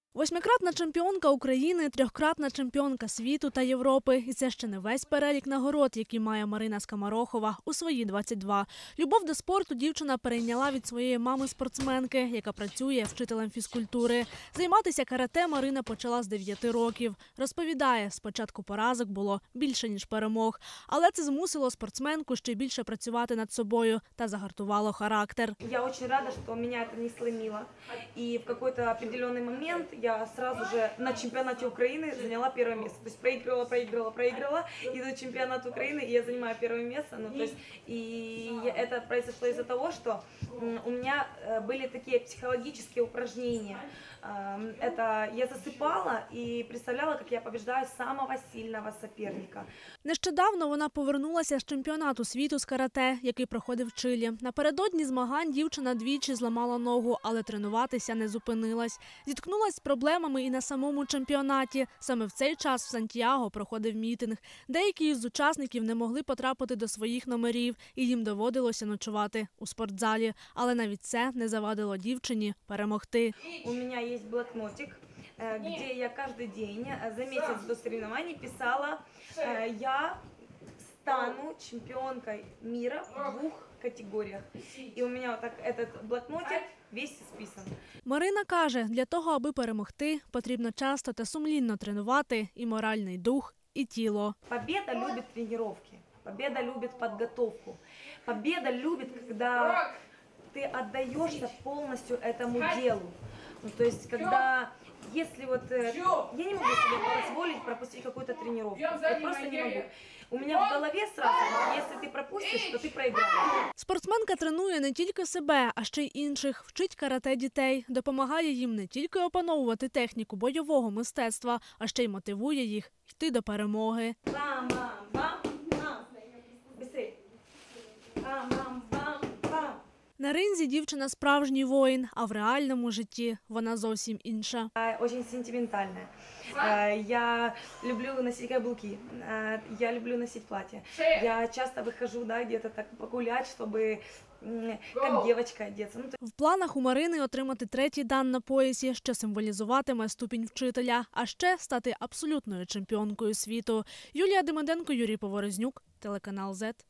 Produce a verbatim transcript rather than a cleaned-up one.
Восьмикратна чемпіонка України, трьохкратна чемпіонка світу та Європи. І це ще не весь перелік нагород, які має Марина Скоморохова у свої двадцять два. Любов до спорту дівчина перейняла від своєї мами-спортсменки, яка працює вчителем фізкультури. Займатися карате Марина почала з дев'яти років. Розповідає, спочатку поразок було більше, ніж перемог. Але це змусило спортсменку ще більше працювати над собою та загартувало характер. Я дуже рада, що мене це не сломило. І в якийсь определенний момент я сразу же на чемпионате Украины заняла первое место. То есть проигрывала, проигрывала, проигрывала. Иду в чемпионат Украины, и я занимаю первое место. Ну, то есть, и это произошло из-за того, что у меня были такие психологические упражнения. Это я засыпала и представляла, как я побеждаю самого сильного соперника. Нещодавно вона повернулася з чемпіонату світу з карате, який проходив в Чилі. Напередодні змагань дівчина двічі зламала ногу, але тренуватися не зупинилась. Зіткнулась з проблемами і на самому чемпіонаті. Саме в цей час в Сантьяго проходив мітинг. Деякі із учасників не могли потрапити до своїх номерів, і їм доводилося ночувати у спортзалі. Але навіть це не завадило дівчині перемогти. У мене є блокнотик, где я каждый день за месяц до соревнований писала: я стану чемпионкой мира в двух категоріях. І у мене так этот блокнотик весь списан. Марина каже, для того, аби перемогти, потрібно часто та сумлінно тренувати і моральний дух, і тіло. Победа любить тренировки, победа любит подготовку, победа любит, когда ты отдаешься полностью этому делу. Ну, то есть, когда, если вот, я не могу себе позволить пропустить какую-то тренировку, я просто не могу. У меня в голове сразу, если ты пропустишь, то ты проиграешь. Спортсменка тренує не тільки себе, а ще й інших. Вчить карате дітей, допомагає їм не тільки опановувати техніку бойового мистецтва, а ще й мотивує їх йти до перемоги. Бам, бам, бам, бам. Быстрей. Бам, бам, бам, бам. На ринзі дівчина справжній воїн, а в реальному житті вона зовсім інша. Очень сентиментальная. Я люблю носить каблуки, я люблю носить платье. Я часто выхожу, да, где-то так погулять, чтобы как девочка одеться. В планах у Марини отримати третій дан на поясі, що символізуватиме ступінь вчителя, а ще стати абсолютною чемпіонкою світу. Юлія Демиденко, Юрій Поворознюк, телеканал зет.